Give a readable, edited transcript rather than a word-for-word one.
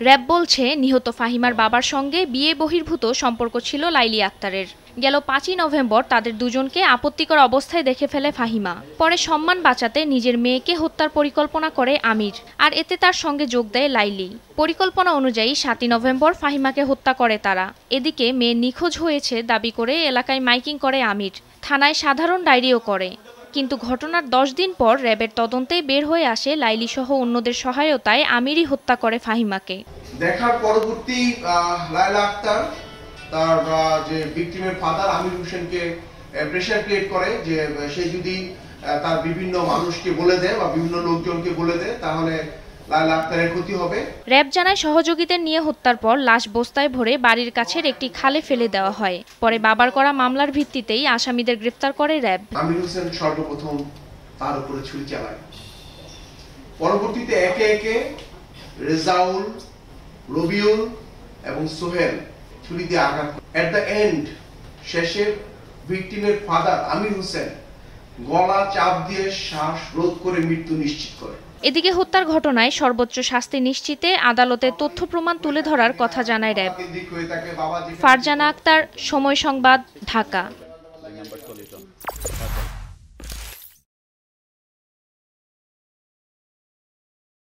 RAB বলছে নিহত ফাহিমার বাবার সঙ্গে বিয়ে বহির্ভূত সম্পর্ক ছিল লাইলি আক্তারের। গেল ৫ই নভেম্বর তাদের দুজনকে আপত্তিকর অবস্থায় দেখে ফেলে ফাহিমা। পরে সম্মান বাঁচাতে নিজের মেয়েকে হত্যার পরিকল্পনা করে আমির, আর এতে তার সঙ্গে যোগ দেয় লাইলি। পরিকল্পনা অনুযায়ী ৭ই নভেম্বর ফাহিমাকে হত্যা করে তারা। এদিকে মেয়ে নিখোঁজ হয়েছে দাবি করে এলাকায় মাইকিং করে আমির, থানায় সাধারণ ডায়েরিও করে। কিন্তু ঘটনার ১০ দিন পর র‍্যাবের তদন্তে বের হয়ে আসে লাইলি সহ অন্যদের সহায়তায় আমিরই হত্যা করে ফাহিমাকে। দেখার পরবর্তী লায়লা আক্তার তার যে ভিকটিমের ফাদার আমির হোসেনকে প্রেসার ক্রিয়েট করে যে সে যদি তার বিভিন্ন মানুষকে বলে দেয় বা বিভিন্ন লোকজনকে বলে দেয় তাহলে লায়লা আক্তারের ক্ষতি হবে। র‍্যাব জানায় সহযোগীদের নিয়ে হত্যার পর লাশ বস্তায় ভরে বাড়ির কাছের একটি খালে ফেলে দেওয়া হয়। পরে বাবার করা মামলার ভিত্তিতেই আসামিদের গ্রেফতার করে র‍্যাব। আমির হোসেন সর্বপ্রথম তার উপরে ছুরি চালায়। পরবর্তীতে একে একে রেজাউল, রবিউল এবং সোহেল ছুরি দিয়ে আঘাত করে। এট দ্য এন্ড শেষে ভিকটিমের ফাদার আমির হোসেন গলা চাপ দিয়ে শ্বাস রোধ করে মৃত্যু নিশ্চিত করে। এদিকে হত্যার ঘটনায় সর্বোচ্চ শাস্তি নিশ্চিতে আদালতে তথ্য প্রমাণ তুলে ধরার কথা জানায় র‍্যাব। ফারজানা আক্তার, সময় সংবাদ, ঢাকা।